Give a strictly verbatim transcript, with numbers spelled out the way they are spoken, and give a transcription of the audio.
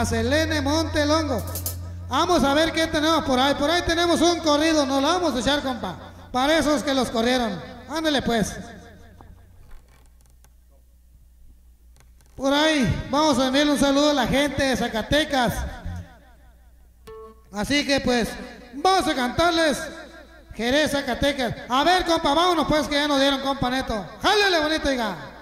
a Selene Montelongo. Vamos a ver qué tenemos por ahí. Por ahí tenemos un corrido, nos lo vamos a echar, compa. Para esos que los corrieron. Ándale pues. Por ahí vamos a enviarle un saludo a la gente de Zacatecas. Así que pues vamos a cantarles Jerez, Zacatecas. A ver, compa, vámonos pues que ya nos dieron, compa Neto. Jálale bonito, diga.